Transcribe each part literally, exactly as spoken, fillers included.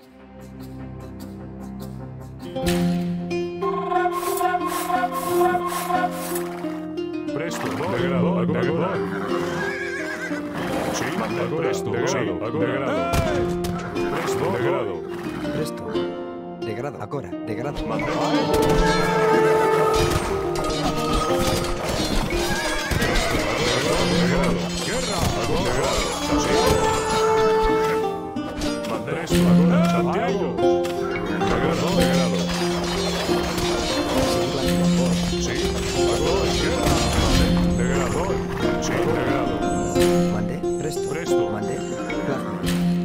Presto, de grado, de grado. Sí, presto, de grado, de grado. Presto, de grado. Presto, de grado, agora, de grado. Guerra, de grado. Presto, agora, Santiago. De grado, de grado. Sí, agora, guerra. De grado, sí, de grado. Mande, presto, Presto. mande, plasma.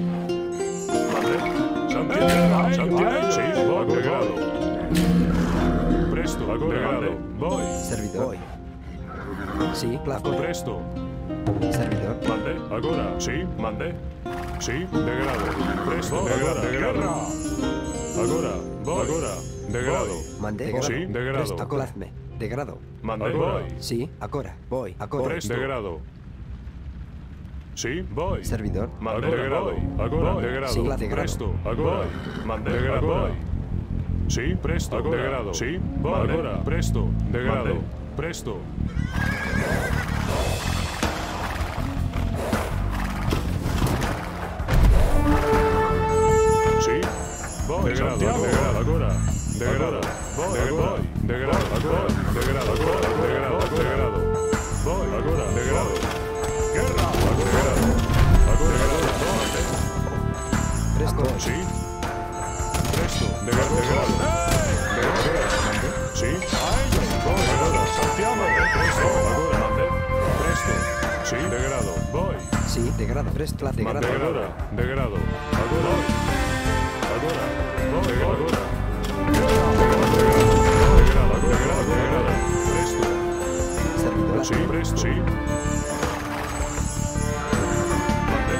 Santiago, Santiago, sí, de grado. Presto, de grado. Voy. Servidor. Voy. Sí, plasma. Presto. Servidor. Mande, agora, sí, mande. Sí, de grado. Presto, de grado, de grado. Agora, voy. Agora, de grado. Mande, de grado. Sí, de grado. Presto, plasme, de grado. Mande, voy. Sí, agora, voy, agora. Presto, de grado. Sí, voy. Servidor. Mande, de grado. Agora, de grado. Sí, de grado. Presto, agora. Mande, de grado. Voy. Sí, presto, de grado. Sí, voy. Agora, presto, de grado. Presto. Sí, voy. De grado, de grado, agora. De grado, voy, voy. De grado, agora. De grado, agora. De grado, de grado. Voy, agora, de grado. Guerra, de grado. Agora, de grado, voy. Presto. Sí. Presto, de grado, de grado. De grado, sí. Voy, agora. Santiago, presto, agora, mande. Presto, sí, de grado, voy. Sí, de grado, presto, de grado. De grado, de grado. Agora, agora, voy, agora. De grado, de grado, de grado, de grado. Presto. Servidor. Sí, presto, sí. Mande.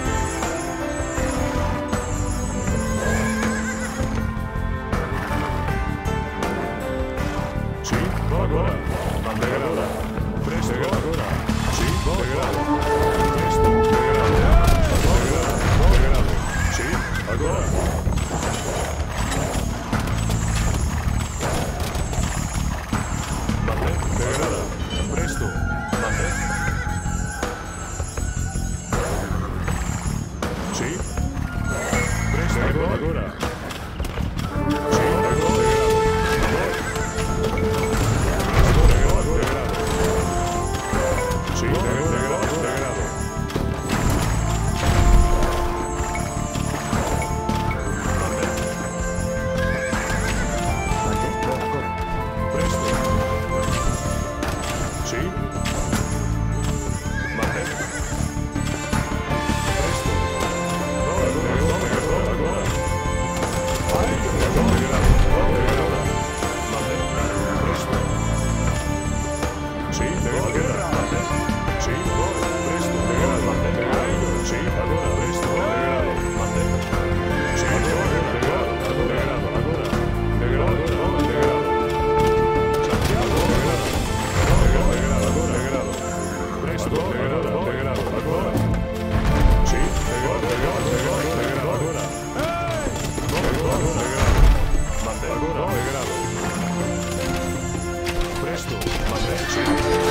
Sí, agora. Mande, agora. Presto, agora. Sí, de grado. Presto, de grado. De grado, de grado. Sí, agora. Mande, de grado. Presto, mande. Sí. Presto, agora, agora. Sí, agora, de grado. Agora, de grado. Sí, de grado, de grado, de grado. Mande. Mande, agora. Presto. Sí. Mande. Presto. Agora, agora, agora, agora. Ay, agora, de grado, de grado. Mande. Presto. Sí, de grado, de grado. Mande. Sí, agora. Presto, de grado. Mande. Ay, sí, agora. Presto, de grado. Mande. Sí, agora, de grado, de grado, agora. De grado, de grado, de grado. Santiago, de grado. De grado, de grado, agora, de grado. Presto, de grado, de grado, agora. Sí, de grado, de grado, de grado, de grado, agora. De grado, de grado. Mande, agora, de grado. Presto, mande, sí.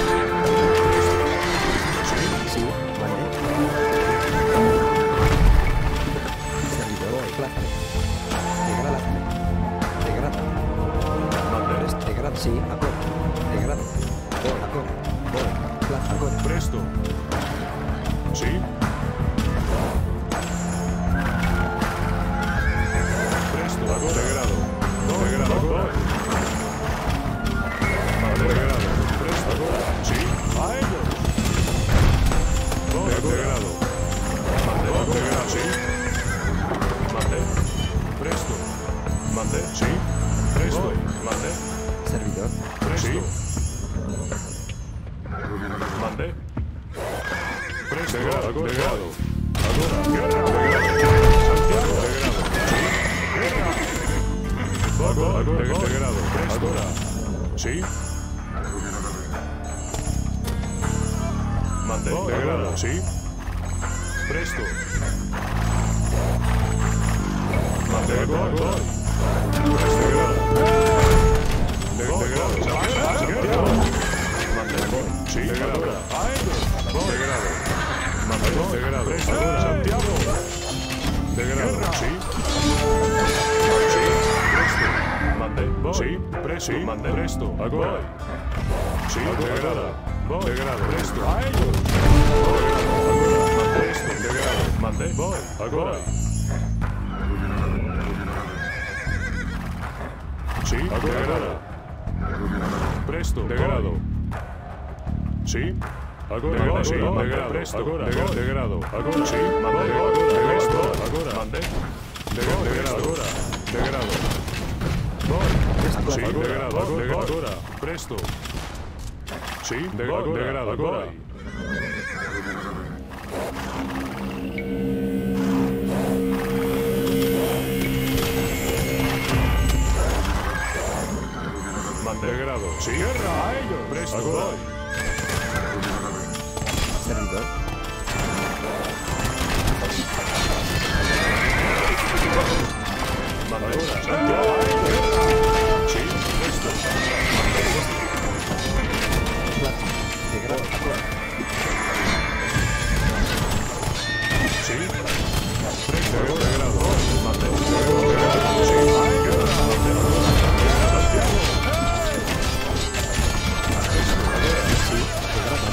Sí, mande. Servidor, voy, plasma. De grado. De grado. Mande, Presto, de grado, sí, agora. De grado. Voy, agora. Voy, plasma, agora. presto. Sí. Presto, agora, de grado. De grado, agora. Mande, de grado. Presto, agora. Sí. A ellos. De grado. Mande, de grado, sí. Mande. Presto. Mande, sí. Presto. Mande. Servidor. Presto. Mande. Presto. De grado, de grado. Agora. Guerra. De grado. Santiago. De grado. Sí. Guerra. Agora, agora, de, de grado. Presto. Agora. Sí. Mande. De grado. Sí. Presto. Mande, de voy, voy. Degrado. Santiago. Sí, degrado. A ellos. Degrado. Degrado. Santiago. Degrado. Sí. Sí. Presto. Mande. Sí. Presto. Mande. Presto. Agora. Sí. Degrado. Degrado. Presto. A ellos. Mande. Presto. Degrado. Mande. Voy. Agora. Sí. Degrado. Presto. Degrado. Sí. Agora, agora, sí, degrado, presto, agora, degrado, agora, sí, mande, agora, presto, agora, mande, degrado, agora, degrado, sí, degrado, agora, presto, sí, degrado, degrado, agora. Mande, degrado, sí, guerra a ellos, presto, agora. Servidor. Mandadora, Santiago. Sí, presto. Degrado. Sí. Presto, degrado. Mande. Degrado. Sí. Santiago. Sí, degrado.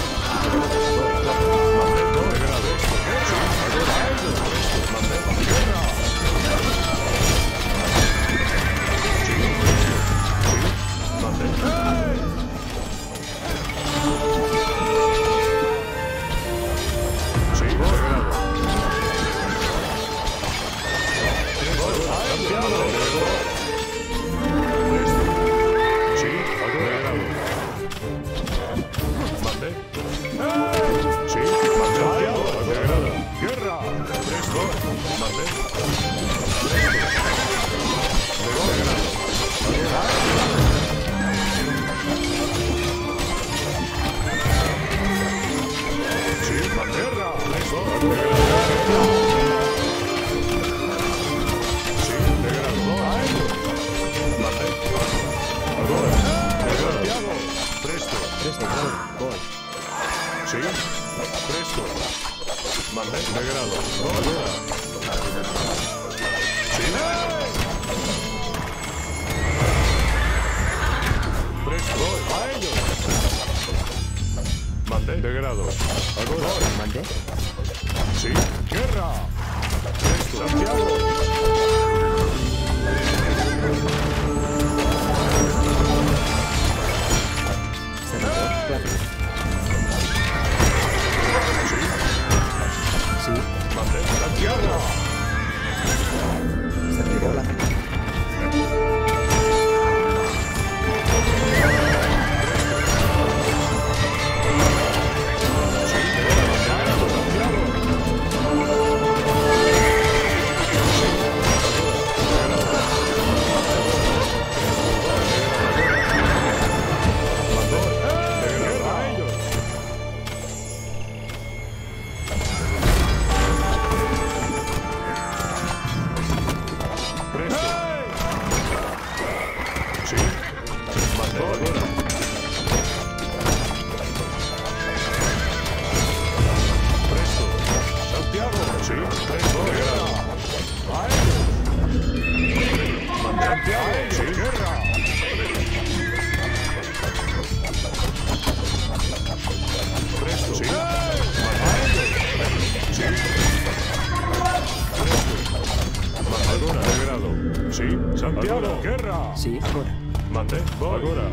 Sí, agora. Mande, voy. Agora.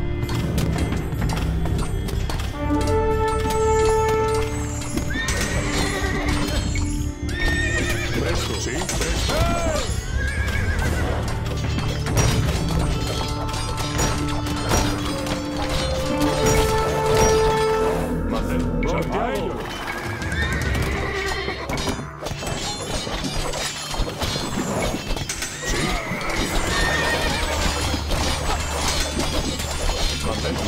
Presto, sí, presto. Mande, voy. Santiago. Sí. Mande.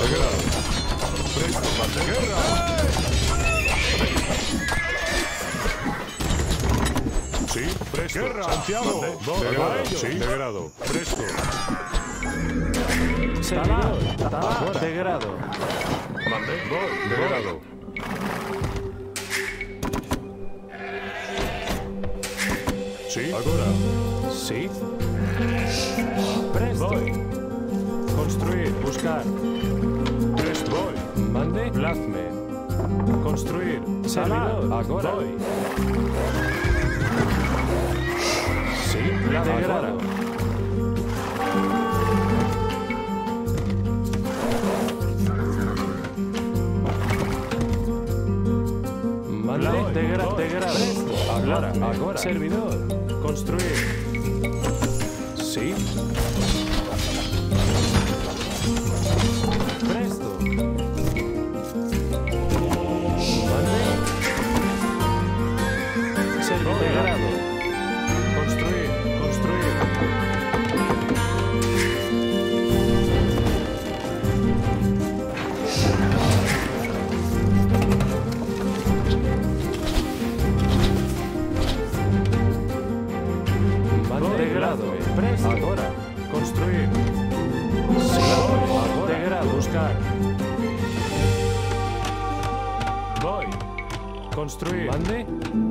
Sí, presto. Guerra. Santiago. Mande. De grado. ellos. Sí, de grado. Presto. Servidor. Talá. De grado. Mande. Voy. De grado. Sí. Ahora. Sí. Presto. Voy. Construir. Buscar. Presto. Voy. Mande. Plazme. Construir. Servidor. Agora. Voy. Sí. De grado. Mande. De grado. De grado. Agora. Agora. Servidor. Construir. Sí. Presto. Mande. Servidor. De grado. Construir. Construir. Mande. De grado. Presto. Agora. Construir. Sí. Agora. De grado. Buscar. Voy. Construir. Mande.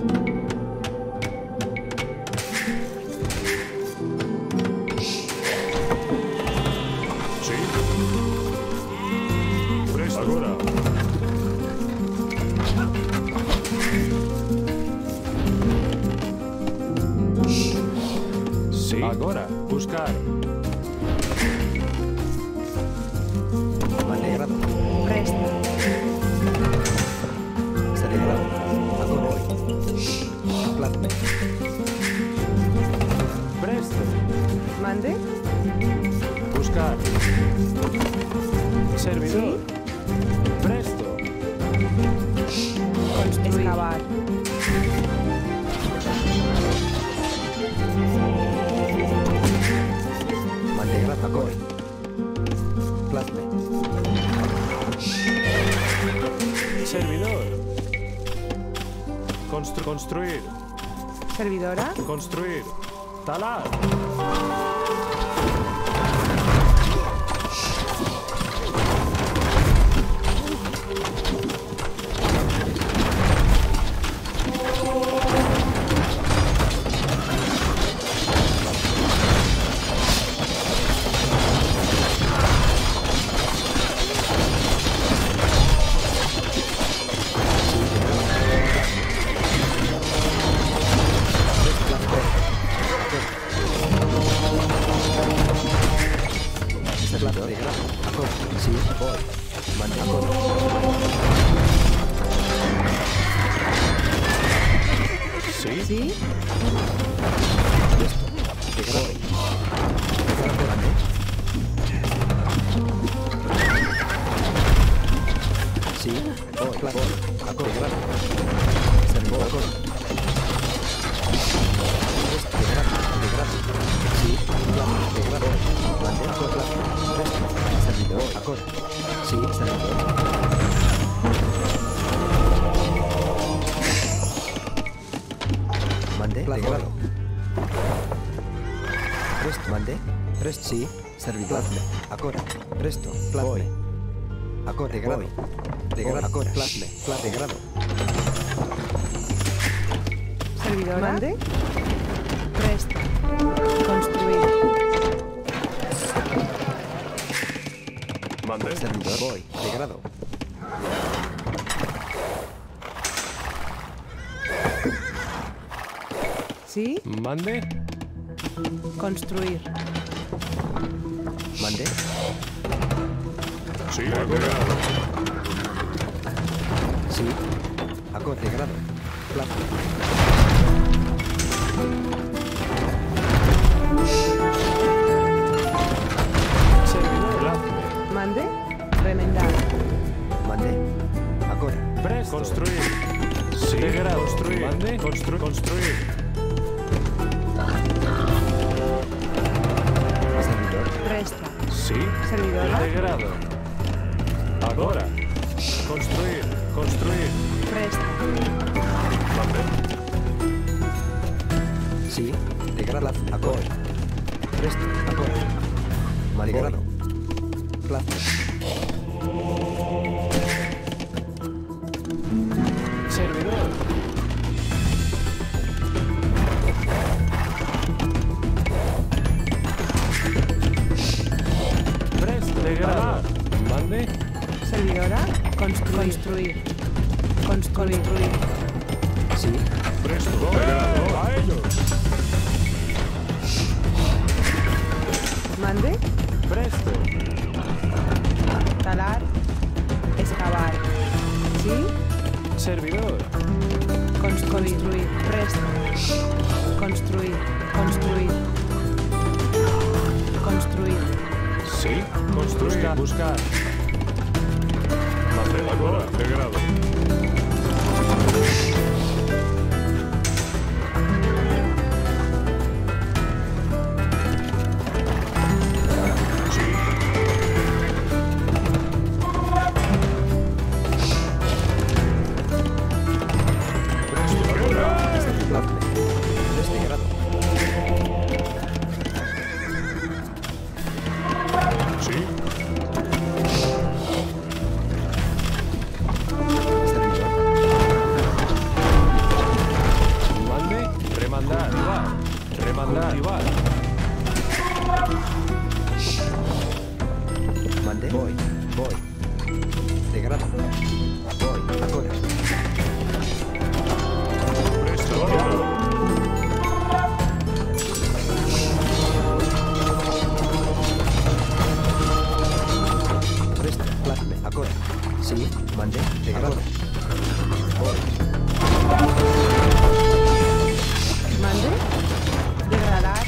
Sí. Presto. Ahora. Sí. Agora. Buscar. Mande. Grado. Presto. Celebrado. Agora voy. Plazme. Presto. Mande. Buscar. Servidor. Presto. Excavar. Mande. Grado. Agora. Plazme. Servidor. Constru construir. Servidora. Construir. Talar. Servidor. De grado. Agora. Sí. Voy. Mande. Agora. Sí. Sí. Presto. De grado. De grado. Mande. Sí. Voy. Plazme. Agora. De grado. Servidor. Agora. Presto. De grado. De grado. Sí. Plazme. De grado. Mande. Agora. Plazme. Presto. Servidor. Agora. Sí. Servidor. Mande. De grado. Presto. Mande. Presto. Sí. Servidor. Plazme. Agora. Presto. Plazme. Agora. De grado. De grado. Agora. Plazme. Plazme. De grado. Servidora. Mande. Presto. Construir. Mande. Servidor. Voy. De grado. Sí. Mande. Construir. Mande. Sí, de grado. Sí. Agora. De grado. Plazme. Servidor. Plazme. Mande. Remendar. Mande. Agora. Presto. Construir. Sí. De grado. Construir. Mande. Constru construir. Servidor. Presta. Sí. Servidora. De grado. Agora. Construir. Construir. Presta. Mande. Sí, de grado, acorde. Presto, acorde. Maligrado. Plazo. Servidor. Presto. De grado. Mande. Servidora. Construir. Construir. Construir. Sí, Presto. Degrado. A ellos. Mande. Presto. Talar. Excavar. ¿Sí? Servidor. Construir. Presto. Construir. Construir. Construir. Sí. Construir. Buscar. Buscar. Mande agora. Degrado. Sí. Presto. Agora. plazo. Tres de grado. Sí. Servidor. Mande. Remandar. Cultivar. Remandar. Cultivar. Mande. Voy. Voy. De grado. Voy. Ahora. Presto. Agora. Presto. Plasme. Ahora. Sí. Mande. De grado. Voy. Mande. Degradar.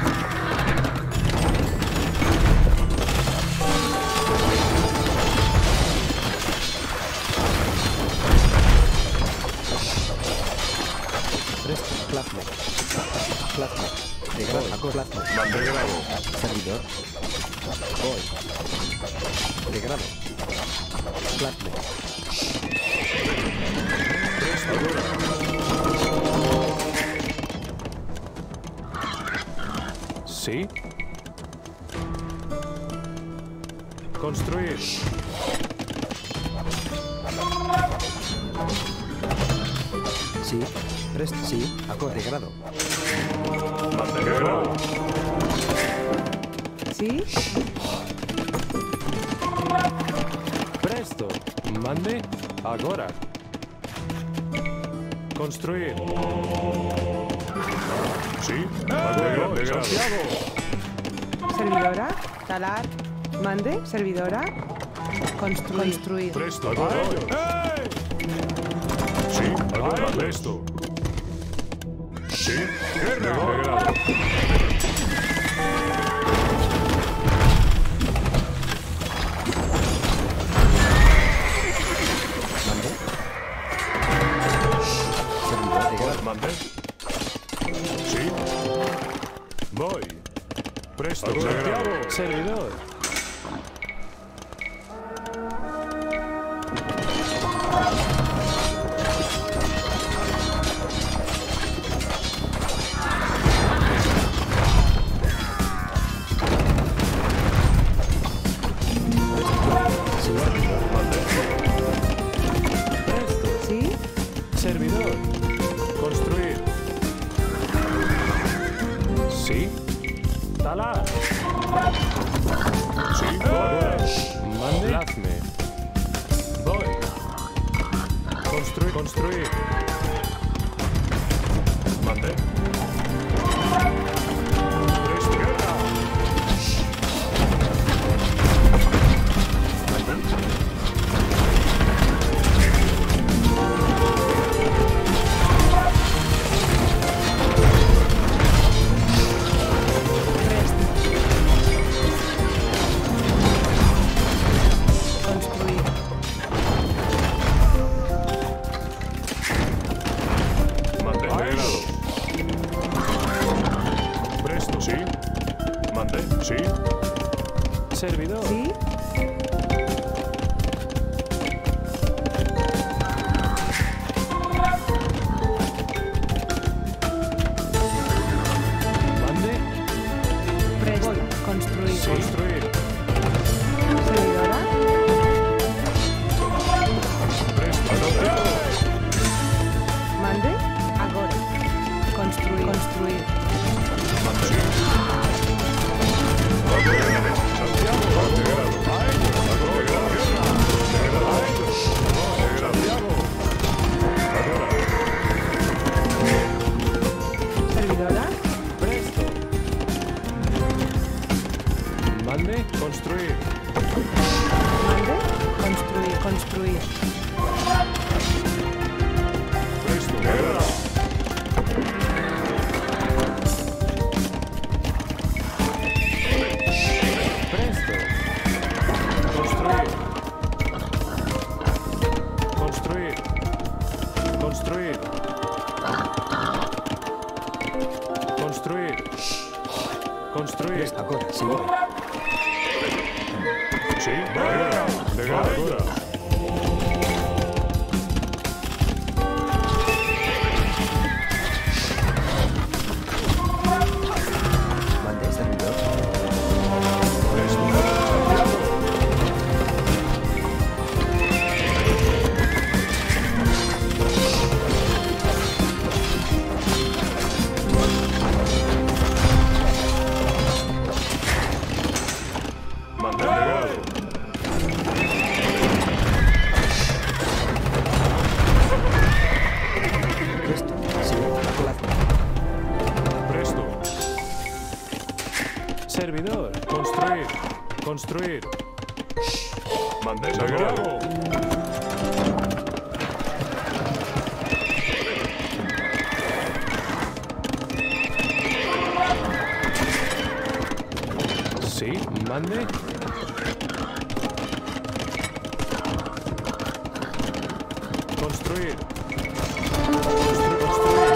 Presto. Plasme. Plasme. De grado. Ahora. Plasme. Mande grado. Servidor. Voy. De grado. Plasme. Presto. Agora. Sí. Construir. Sí. Presto. Sí. Ahora. De grado. Mande grado. ¿Sí? Presto. Mande. Agora. Construir. Sí. Agora. Degrado. Servidora. Talar. Mande. Servidora. Construir. Construir. Presto. Agora. Sí. Agora. Presto. Sí. Guerra. Degrado. Mande. Servidor. De grado. Mande. Sí. Voy. Presto. Degrado. Servidor. Sí. Mande. Presto. ¿Sí? Servidor. Construir. Sí. Talar. Sí. Agora. Mande. Plazme. Voy. Construir. Construir. Mande. Presto. Guerra. Presto. Construir. Mande. Degrado. Presto. Sí. Mande. Sí. Servidor. ¿Sí? Mande, construir. Mande, construir, construir. Presto, guerra. Presto. Construir. Construir. Construir. Construir. Construir. Agora, sí, voy. Sí, guerra. De guerra, agora. Mande, servidor. Presto. Mande legado. Presto, sí, plasma. Presto. Servidor. Construir. Construir. Mande legado. Sí, mande. Construir. Constru- construir.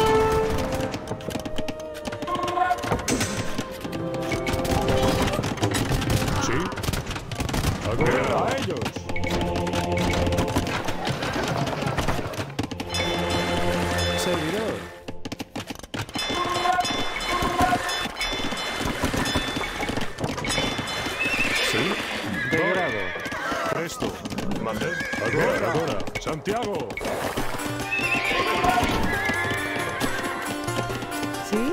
Sí. Guerra a ellos. Servidor. Sí. De grado. Presto. Mande. Agora, agora. Santiago. ¿Sí?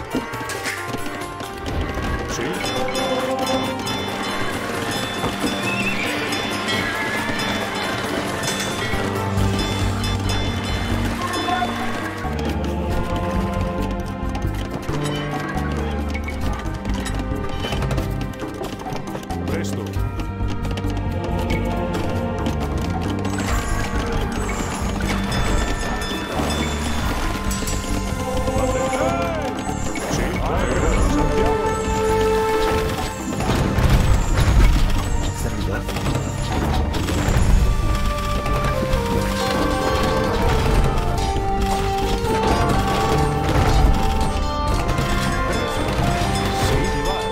Sí. Presto. Sí. Agora, Santiago. Servidor. Sí, va.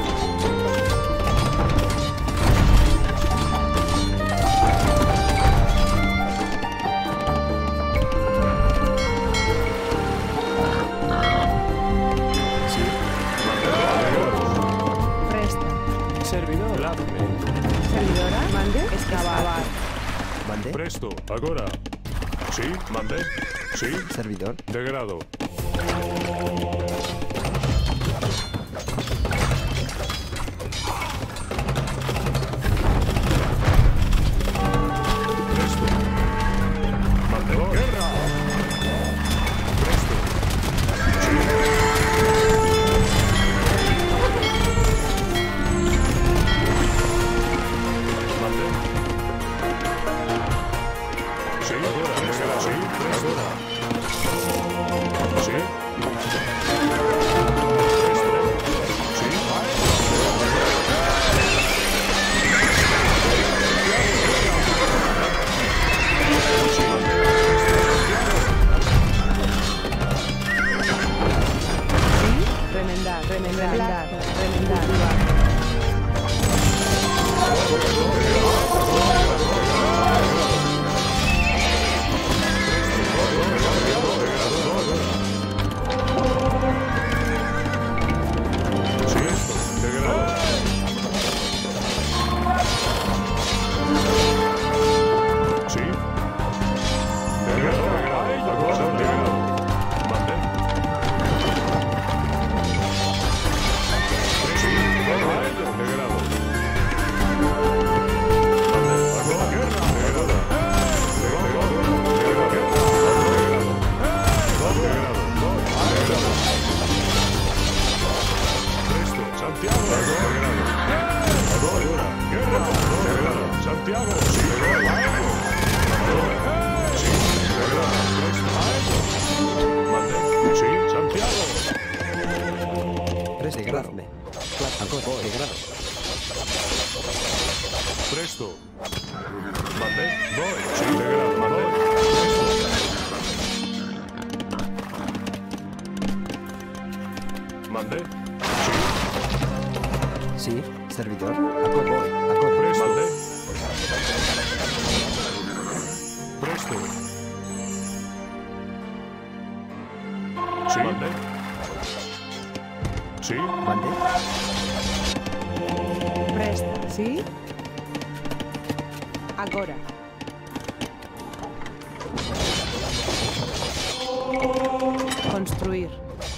Sí, Presta. Servidor. Ladme. Servidora. Mande, excavar. mande, Presto. Agora. Sí. Mande. Sí. servidor. De grado. Presto. Mande. Guerra. Presto. Mande. Sí. Agora. Agora. Sí. Presto. Sí. ¿Sí? Remendar, remendar, remendar, remendar. Sí, esto, de grado. Sí. De grado, de grado. Agora, de grado. Mande. Sí, de grado. De grado. Mande. Agora, guerra. De grado. De grado. De grado. De grado. De grado. Presto, Santiago. De grado. Agora. Santiago. Sí, voy. A ello. Sí, de grado. Presto. A ello. Mande. Sí, Santiago. Presto, degradme. Acorde, degrado. Presto. Mande. Voy. Sí, de grado. Mande. Presto. Mande. Sí. Sí, servidor. Acorde, acorde. Presto. Mande. Presto. Sí. Mande. Sí. Mande. Presta, sí? Agora. Construir.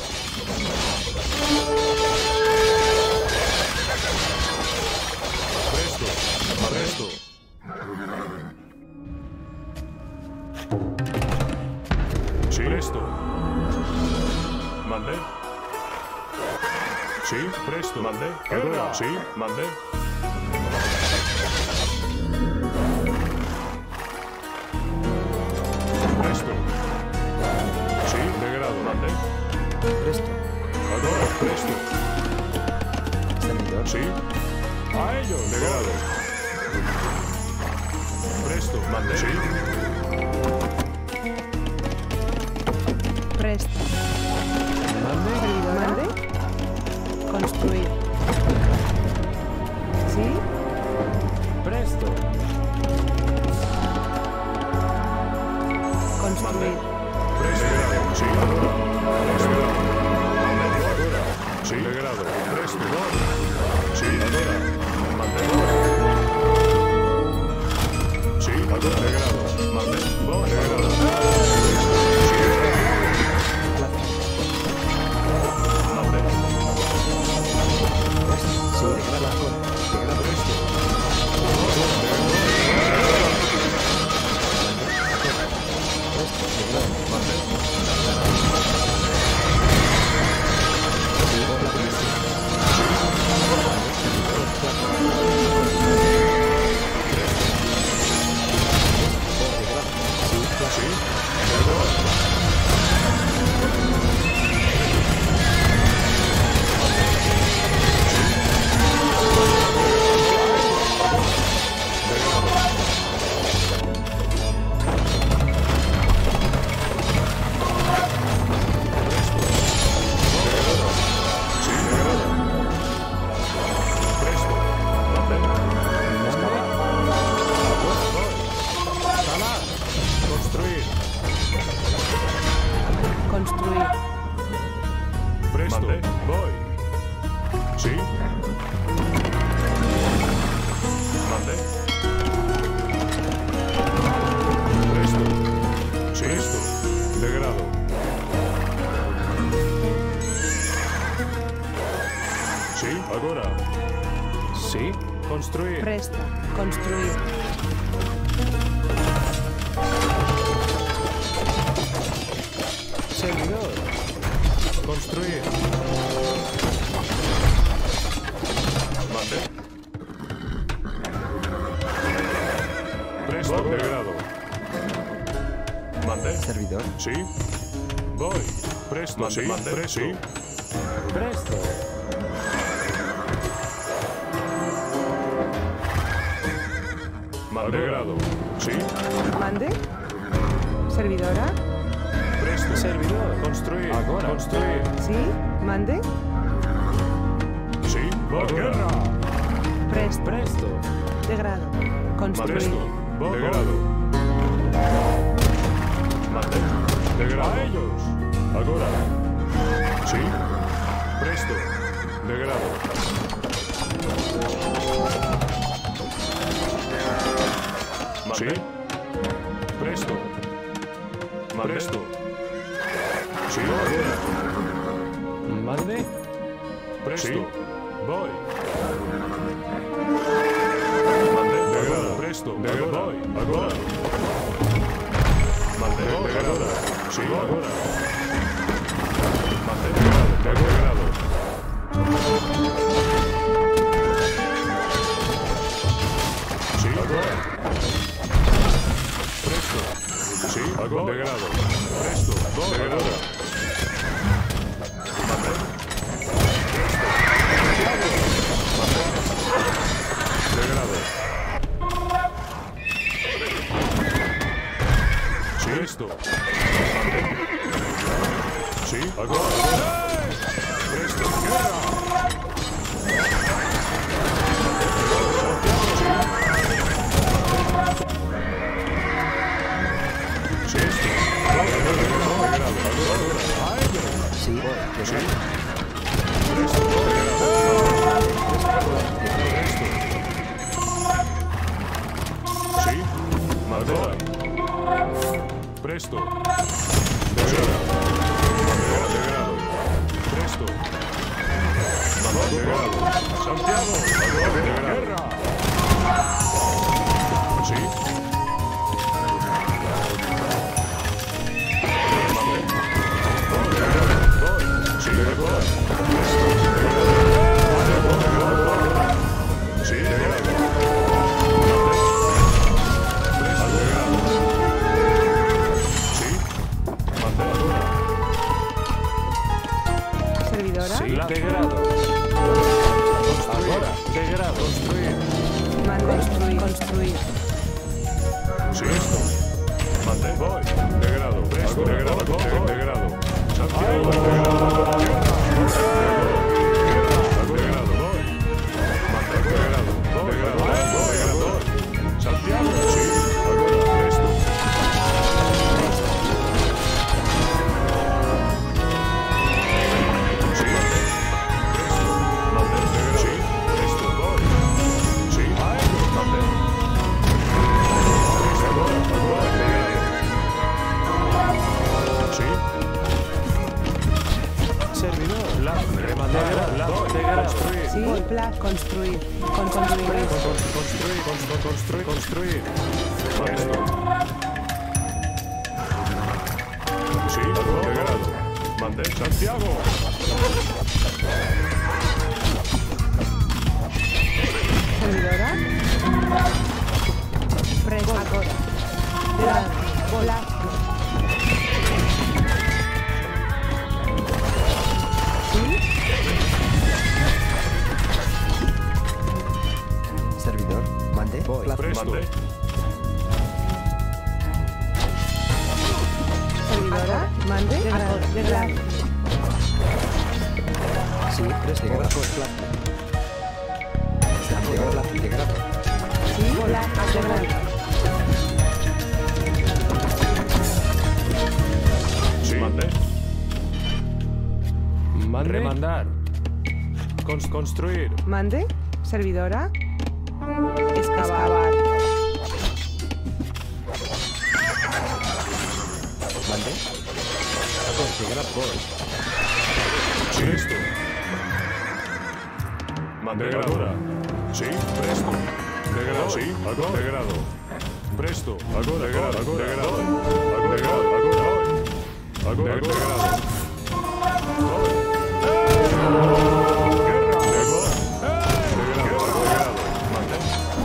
Presto. Presto. Sí. Presto. Mande. Sí, presto. Mande. Guerra. Sí, mande. Presto. Sí, de grado. Mande. Presto. Ahora, presto. Servidor. Sí. A ello, de grado. Presto. Mande. Sí. Presta. Mande. Servidora. Mande. Construir. ¿Sí? Presto. Construir. Presto. Sí. Presto. Mande. Ahora. Sí, de grado. Presto. Sí, ahora. Mande. Sí, ahora. De grado. Mande. De grado. Sí, de grado. Mande. Sí, degrado, acorde. Degrado. Presto. Presto, degrado. Mande. Sí. Presto. Mande. Calar. Construir. Construir. Presto. Mande. Voy. Sí. Mande. Presto. Sí. Presto. De grado. Sí. Ahora. Sí. Construir. Presta. Construir. Servidor. Construir. Mande. Presto. De grado. Mande. Servidor. Sí. Voy. Presto. Mande. Sí. Mande. Presto. Sí. Presto. Mande. De grado. Sí. Mande. Servidora. Presto. Servidor. Construir. Ahora. Construir. ¿Sí? Mande. Sí. Voy. Guerra. Presta. Presto. Degrado. Construir. Presto. De grado. Mande. De grado. A ellos. Ahora. Sí. Presto. De grado. Mande. Sí. Presto. Mande. Presto. Sí. Ahora. Mande. Presto. Sí. Voy. Mande. De grado. Presto. De grado. Voy. Ahora. Mande. De grado. Sí. Ahora. Mande. De grado. De grado. Sí. Ahora. Degrado. Santiago. Guerra. Sí. Sí, de acuerdo. Sí, de acuerdo. Sí. Servidora. Sí, de grado. Ahora, de grado. Construir. Mande. Construir. Construir. Sí, esto. Mantén. Voy. De grado. Presto. De grado. De, de grado. Santiago. De grado. Guerra. De grado. Voy. Mantén. De grado. De grado. De grado. Santiago. Sí. Ahora. Presto. Sí. Presto. Mantén. De grado. Sí. Presto. Voy. Sí. Mantén. Ahora. Ahora. De grado. Sí. Servidor. La remanera. La de grado. Sí. Pla. Construir. Con construir. Construir. Construir. Construir. Esto. Sí, de grado. Mantén. Santiago. Servidora. Presto. Ahora. Grado. Bola. Sí. Servidor. Mande. Voy. Plaza. Presto. Mande. Servidora. Mande. Grado. De grado. Sí, presto. De grado. Plaza. Santiago. Plaza. De grado. Sí. Bola. De grado. Sí. Mantén. Mande. Remandar. Cons- construir. Mande. Servidora. Excavar. Mande. De grado. Voy. Sí, esto. Mantén. De grado. Sí, presto. De grado. Sí, agora. De grado. Presto. Agora. De grado. De grado. De grado. Agora. Agora. De grado. Guerra. De grado. De grado. Mantén.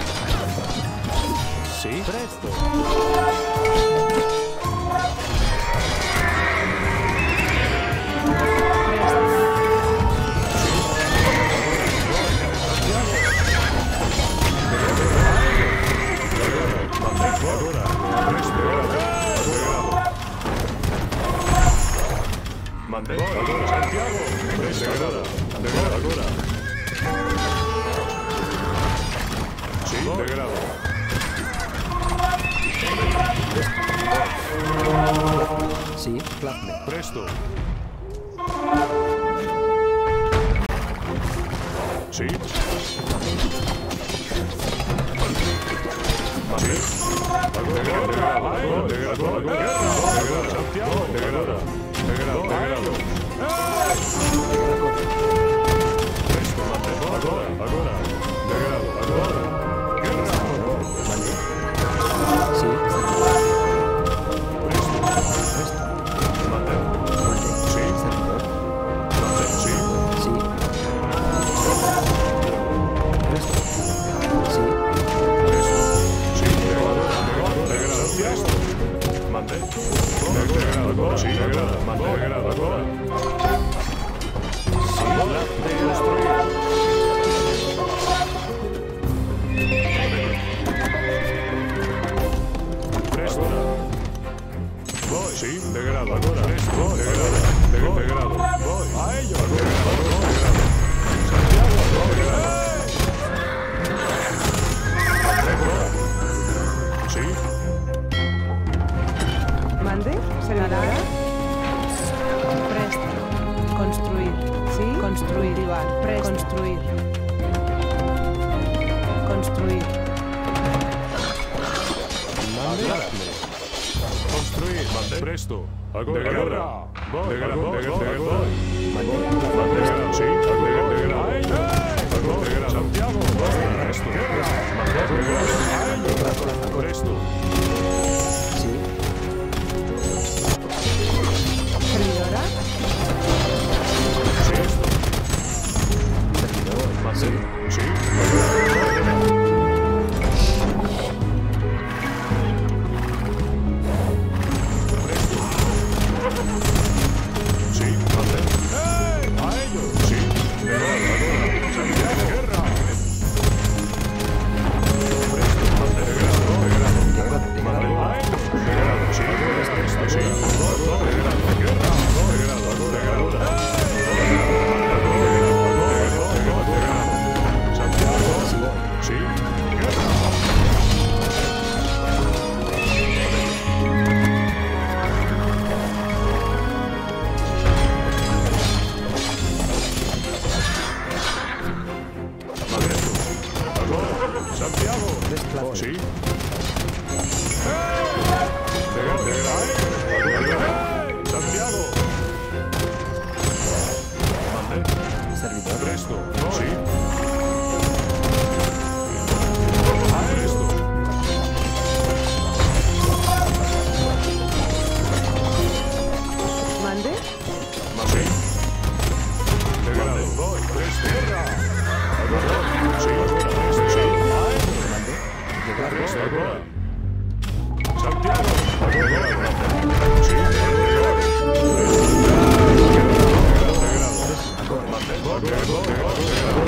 Sí. Presto. Agora. Presto. De grado. Mantén. Agora. Santiago. Presto. De grado. De grado. Agora. Sí, de grado. Sí, Plaza. Presto. Sí. Sí. De grado. De grado. De grado. De grado. Santiago. De grado. De grado. De grado. Presto. Mantén. Agora. Agora. De grado. Agora. Guerra. Mande. Sí, Presto. Presto. Mantén. Sí. servidor. Mantén. Sí. Sí. Presto. Sí. Presto. Sí. De grado. De grado. De grado. Presto. Mantén. De grado. Agora. Sí. De grado. Mantén. De grado. Agora. Sí. La de construir. Presto. Voy. Sí, de grado. Agora. Presto. De grado. De, de grado. Voy. A ello. Agora. De grado. Santiago. De grado. Agora. Sí. Mande. Servidora. Presto. Construir. Sí. Construir. Igual. Presto. Construir. Construir. Mande. Construir. Mantén. Presto. Agora. De guerra. Voy. De grado. De grado. Mande. De grado. Sí. De grado. Voy. Sí. Degrado, degrado. Santiago. Mande. Servidor. Presto. Sí. Presto. ¿Mande? Más sí. Degrado. Voy. Presto. Tierra. Agora. Sí. Agora. Presto. Sí. Mande. Llegar. Presto. Agora. Santiago. Agora. Sí. Degrado. Degrado. Mande. Voy. Degrado. Degrado.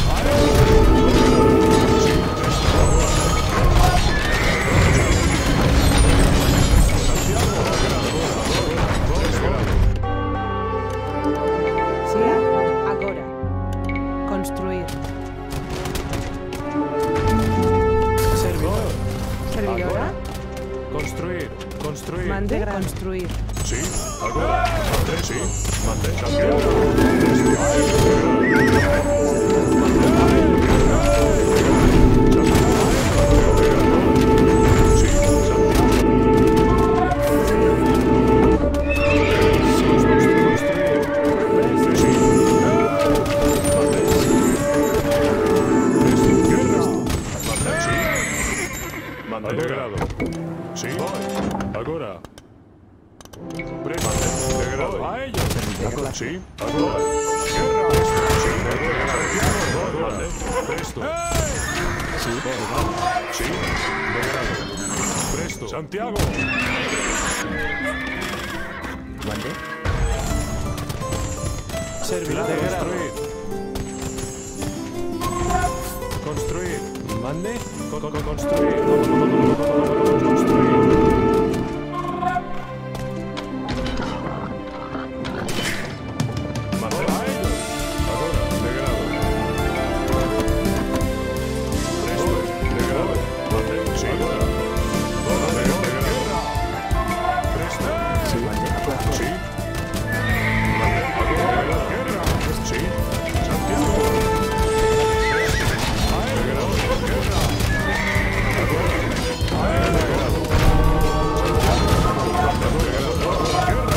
Sí. Santiago. Sí, agora. Construir. Servidor. Servidora. Construir. Construir. Mande construir. Sí, agora. Mande, sí. Mande, Santiago. Sí, Mande, degrado. Sí, agora. Presto, degrado. A ellos. Sí, agora. Guerra. Sí, degrado. Mande, presto. Sí, sí, degrado. Presto. Santiago. Mande. Servidor. Construir. Construir. Mande. Co- co- Construir. Construir. Mande. A ellos. Agora, degrado. Presto, degrado. Mande, sí, agora. Agora, degrado. Presto. Sí, mande. Sí. Mande, agora, guerra. Sí. Santiago. Presto. A ellos. Guerra. Agora. A ellos. Degrado. Santiago. Guerra.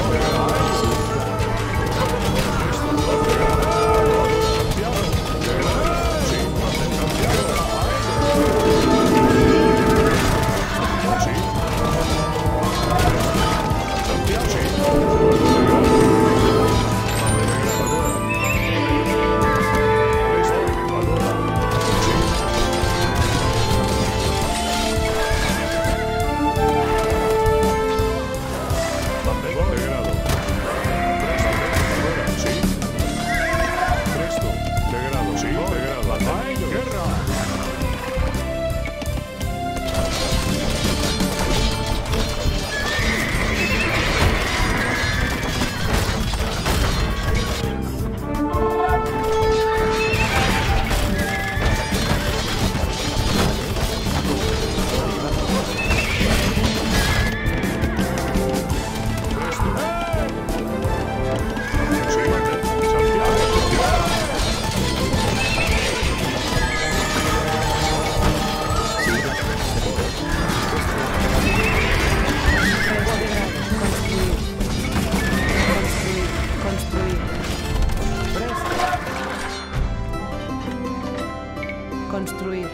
Construir.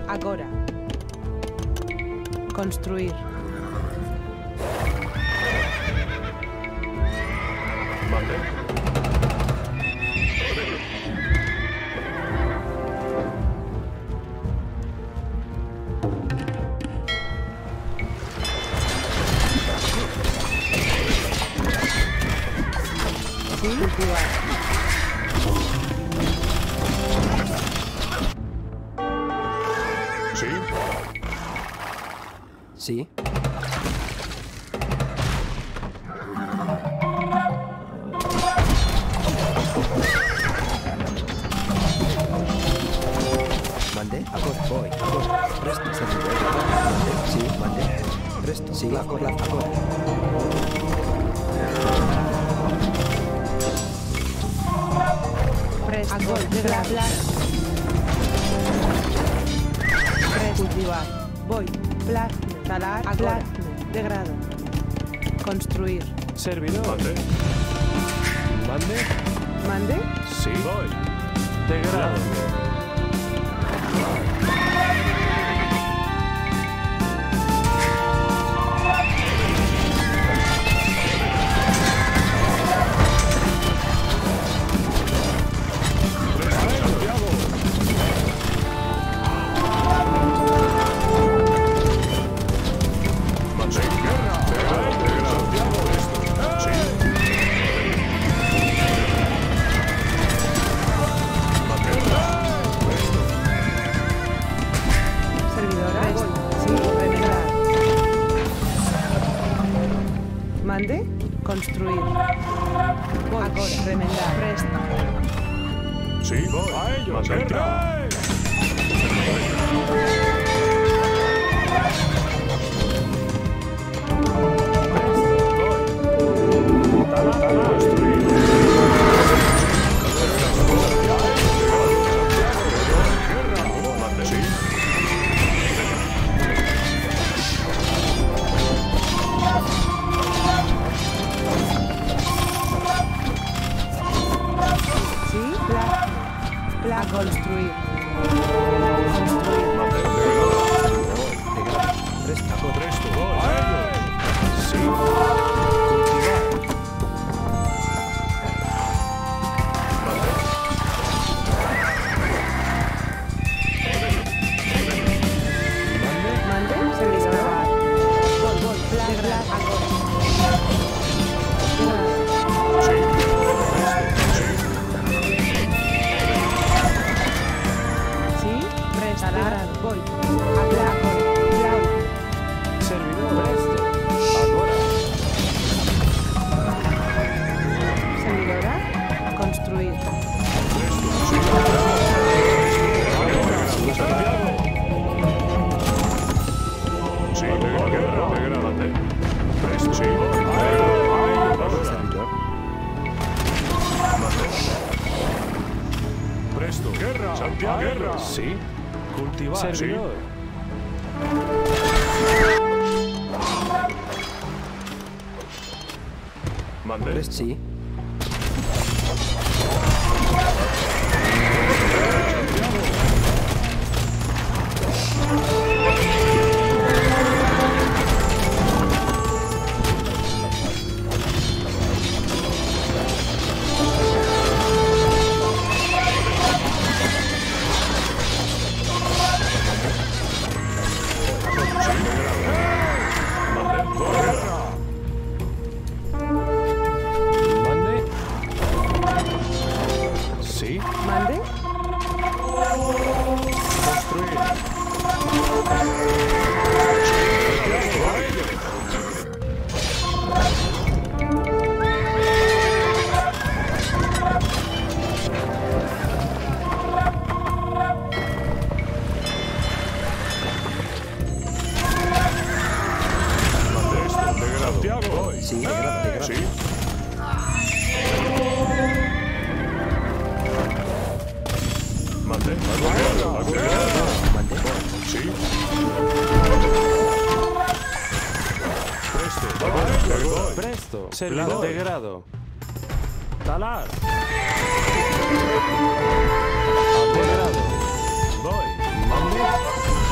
Agora. Construir. Mande. Sí, cultivar. Sí. Sí. Mande, agora, voy, agora. Presto, servidor. Mande, sí, mande. Presto, sí, agora, agora. Presto. Agora, de grado. Presto. Cultivar. Voy. Plasme. Talar. Agora. Plasme. De grado. Construir. Servidor. Mande. Mande. Mande. Sí. Voy. De grado. Mande. Construir. Voy. Agora. Remendar. Presta. Sí, voy. A ellos. Mande. A construir. Presto, Presto, voy. A ellos. Sí. Cultivar. Mande. Mande. Servidor. Voy, voy. Plan, agora. Sí. Voy. Agora. Servidor. Presto. Agora. Servidora. Construir. Presto. Sí. Ahora. Santiago. Sí, de guerra. Degrádate. Presto. Sí. servidor. Presto. Guerra. Santiago. Guerra. Sí. Cultivar. Servidor. Mande. Presto, sí. Mande. Sí. Mande. Construir. Santiago. Sí, de grado, de grado. Sí. Mande. Mande. Sí. Presto. Presto. Servidor de grado. Talar. De grado. Voy. Mande.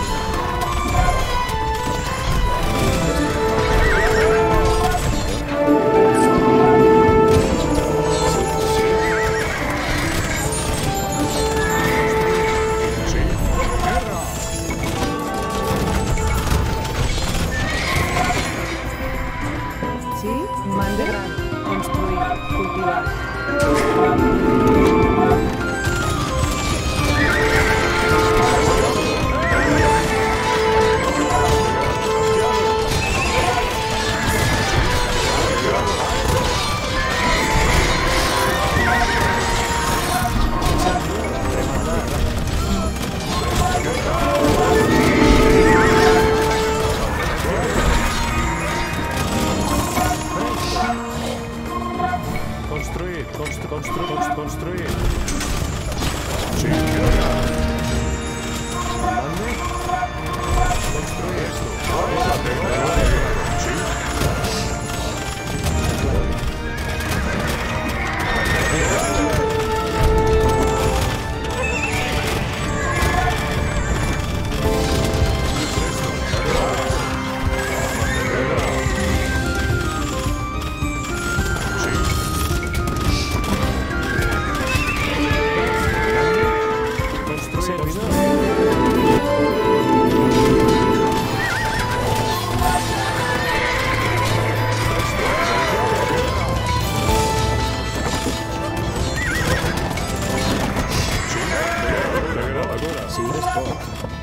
Presto.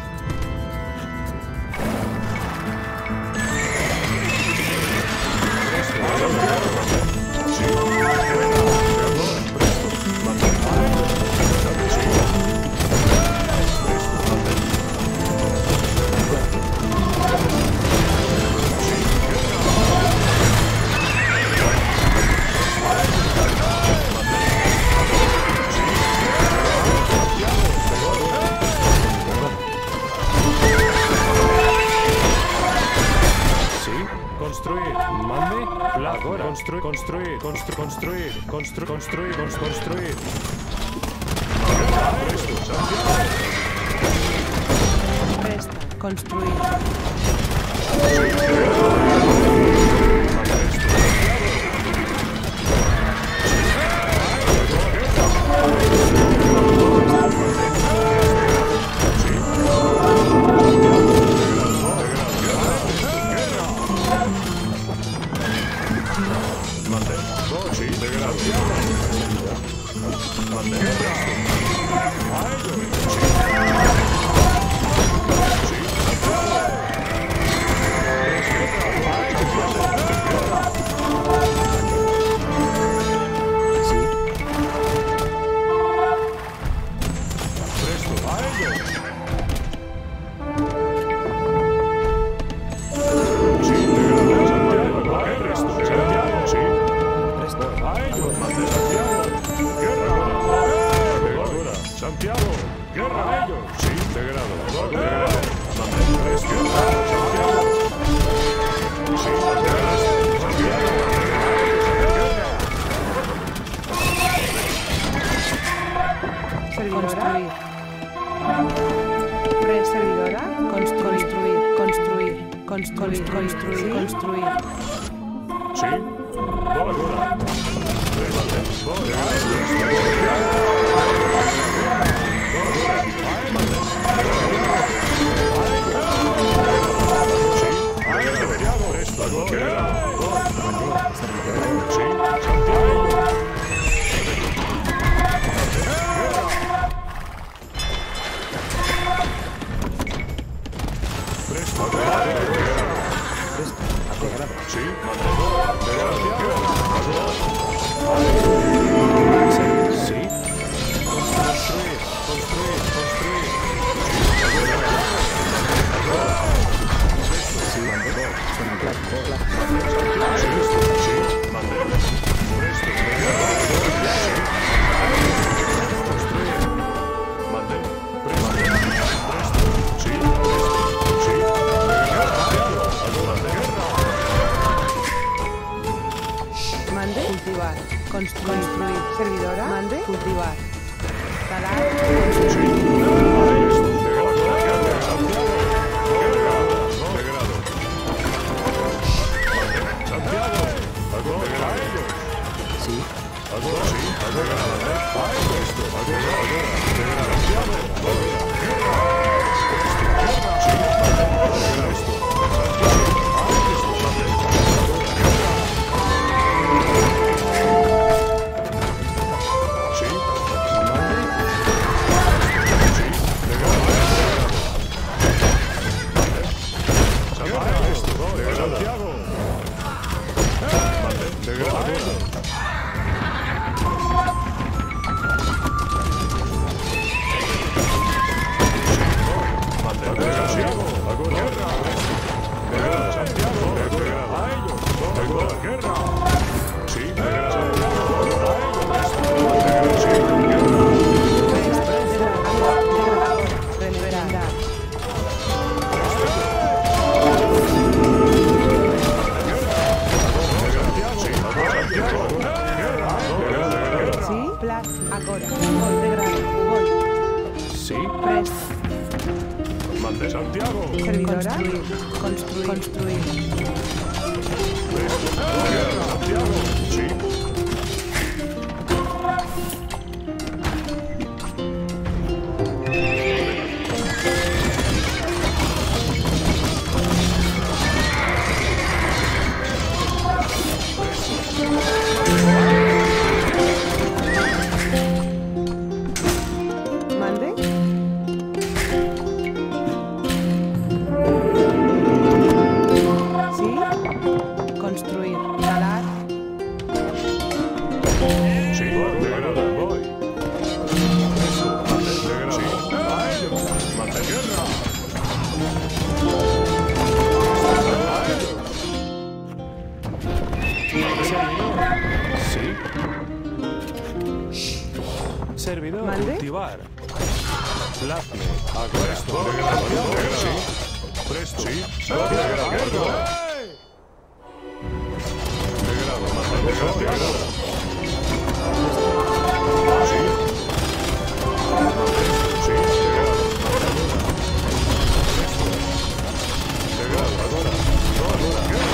Construir, construir, construir, construir, construir, construir, construir. Presta. Construir. Construir. Pre-servidora. Construir. Construir. Construir. Construir. Construir. Sí. Ahora. Cultivar. Construir. Servidora. Mande. Cultivar. Talar. Construir. Agora. Gol de grado. Gol. Sí. Presta. Mande Santiago. Servidora. Construir. Construir. Santiago. Sí. Servidor. ¿Mande? Cultivar. Plazme. Agora. Presto, de grado, de grado, sí. Presto, sí. De grado, de grado. De grado, manda, de grado, de grado. Sí. Sí, de grado. De grado, agora. Agora.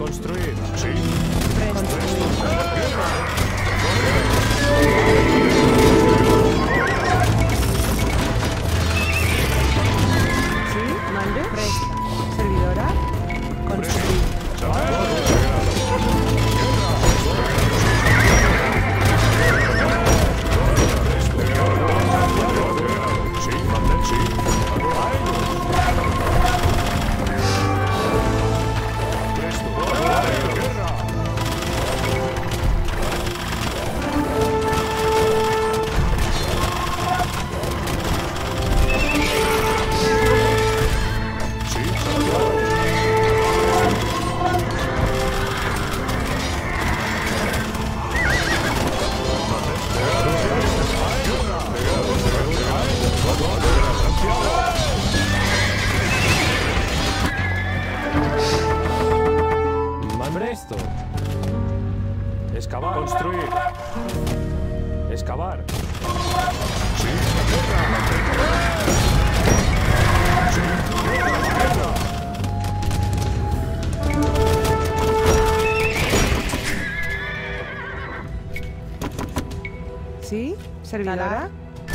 Construir. Sí. Construir. ¿Sí? Mande. Presta. Servidora. Construir. Sí, mande, sí. Presto. Excavar. Construir. Excavar. Sí. ¿Sí? Servidora.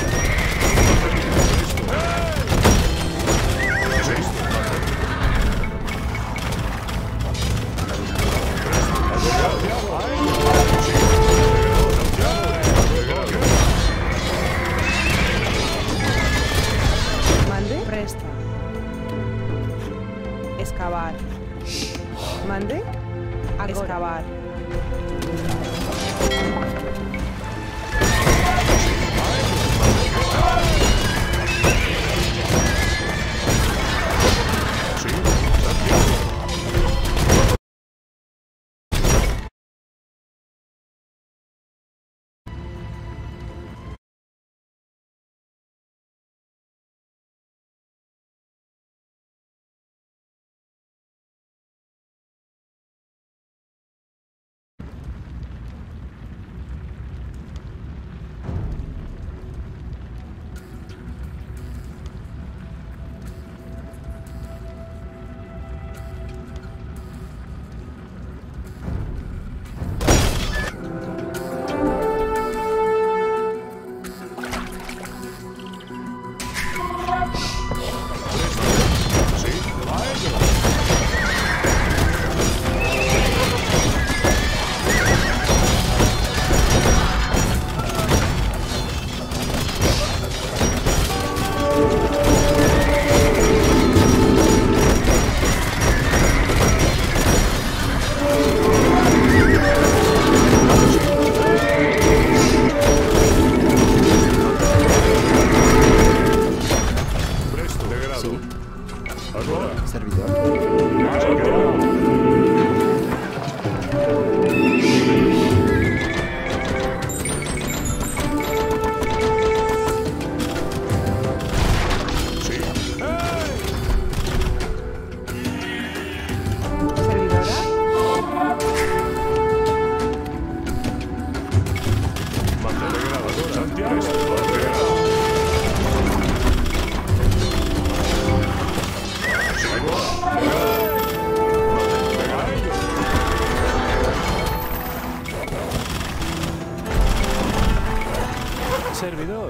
Mande. Presta. Excavar. Mande. Excavar. Servidor.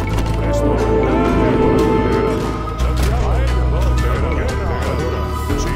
Sí.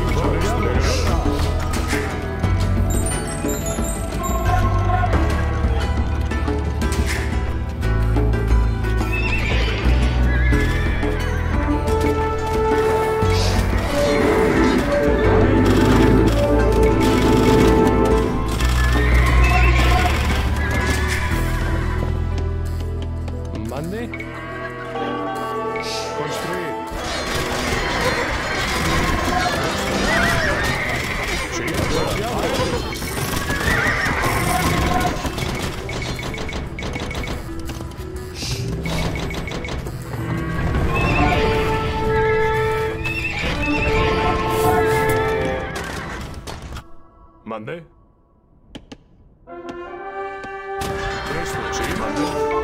¿Mande? Presto, sí, mande.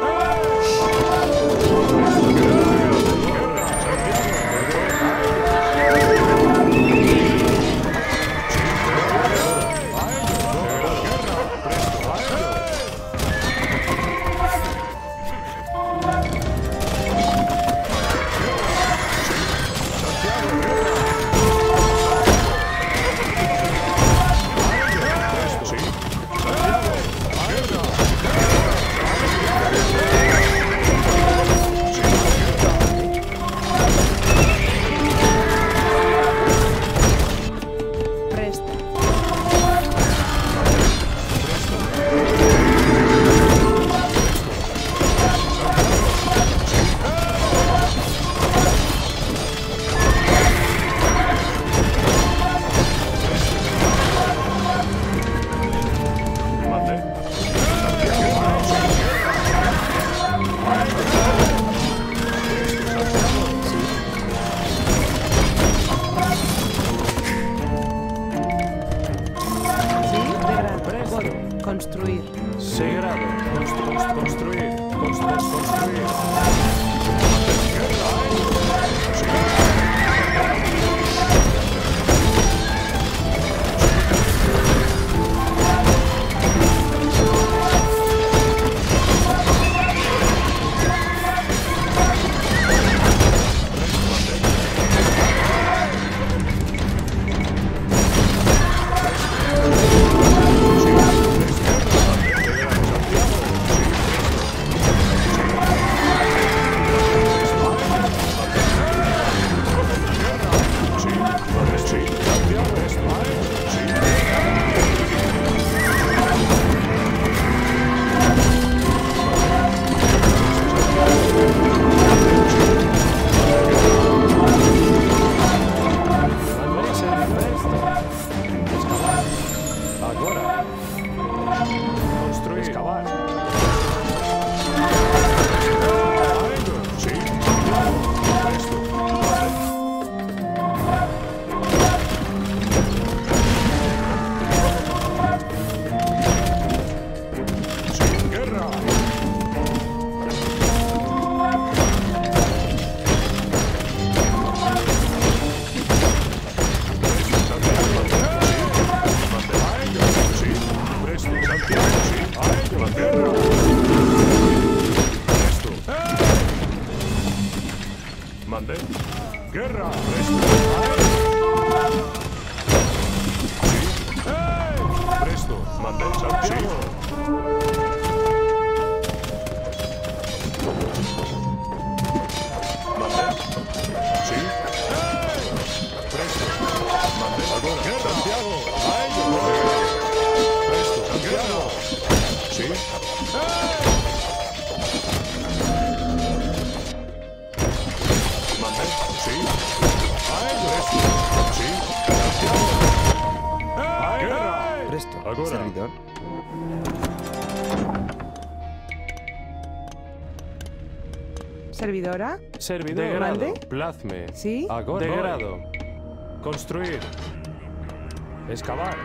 Construir. Sagrado. Constru constru construir. Constru construir. Servidor. Servidora. Servidor. ¿Mande? Plazme. Sí. Agora. Degrado. Construir. Excavar.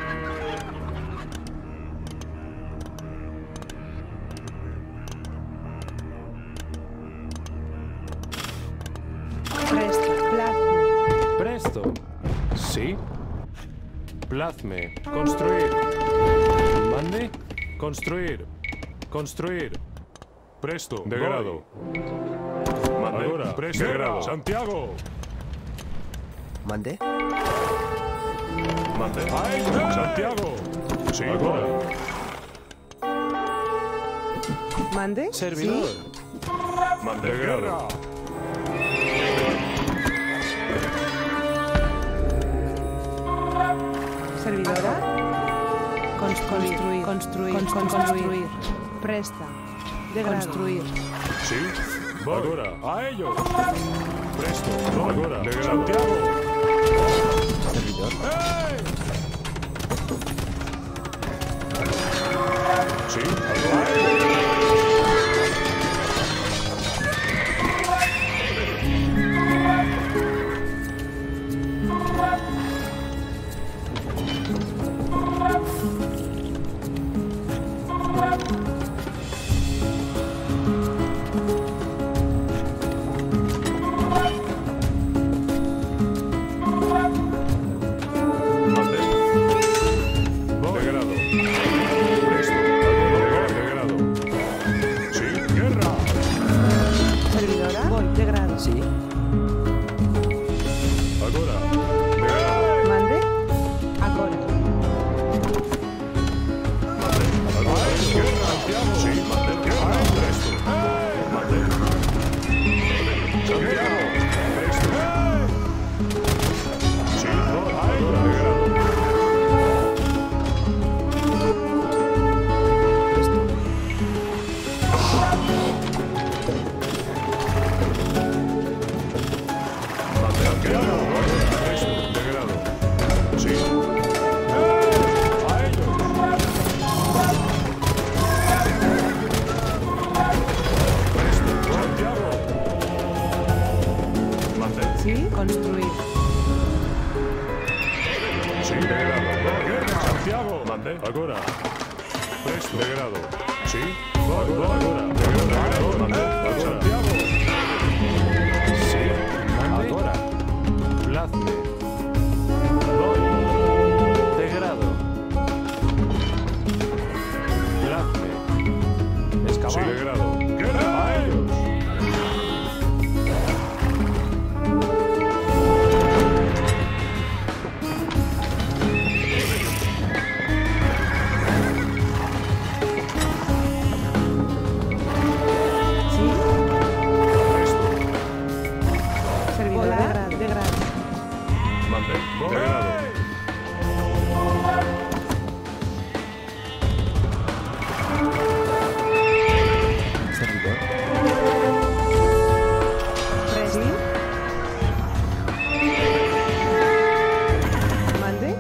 Presto. Plazme. Presto. Sí. Plazme. Construir. Mande. Construir. Construir. Presto. Degrado. Mande. Ahora. Presto. Degrado. Santiago. ¿Mande? Mande. Santiago. Sí, Ahora. ¿Mande? Servidor. ¿Sí? Mande. Guerra. Servidora. Construir. Construir. Construir. Construir. Presta. De construir. Sí. Voy. Ahora. A ellos. Presto. Ahora. De Santiago. Servidor. Sí. Sí. Agora. Degrado. Mande. Agora. Mande. Agora. Guerra. Santiago. Sí, mande. Guerra. Presto. Mande. Santiago. Presto. Sí, agora. Degrado. Presto. Mande. Santiago. Presto. Degrado. Sí. A ellos. Presto. Santiago. Mande. Sí. Construir. Sí, degrado. Guerra. Santiago. Mande. Agora. Presto. Degrado. Sí. Agora. Agora. Degrado. Mande. Agora. Santiago. Sí. Agora. Plazme. Voy. Degrado. Plazme. Sí, Excavar. degrado. Guerra. A ellos. Sí. Presto. Servidora. Degrado. Mande. Degrado. Servidor. Sí. Mande.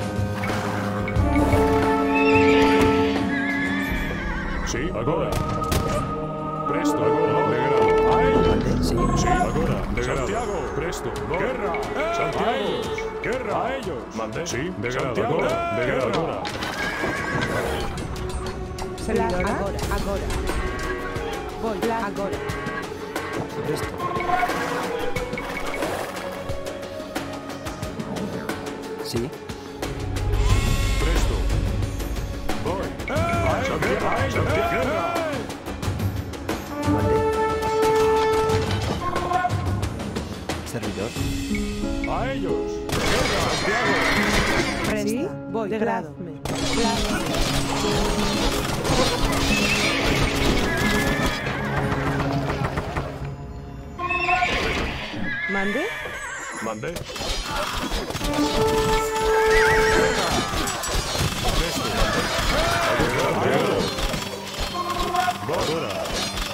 Sí, agora. Presto. Agora. Degrado. A ellos. Mande. Sí. Sí, agora. Degrado. Santiago. Presto. Guerra. Santiago. Guerra. A ellos. Mande. Sí, degrado. Agora. Degrado. Agora. Servidora. Agora. Agora. Voy. Agora. Presto. Sí. Presto. Voy. A ellos. Santiago. Guerra. Mande. Servidor. A ellos. Guerra. Santiago. Sí. Voy. Degrado. Mande. Mande. Agora.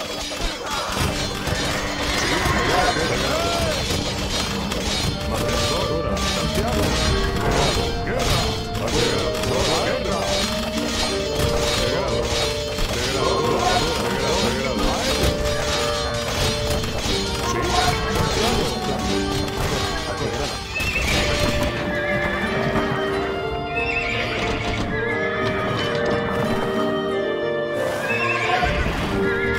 Mande. Agora. Santiago. Guerra. Guerra. Guerra. Degrado. Degrado. Degrado. Degrado. A ellos. Sí. Santiago.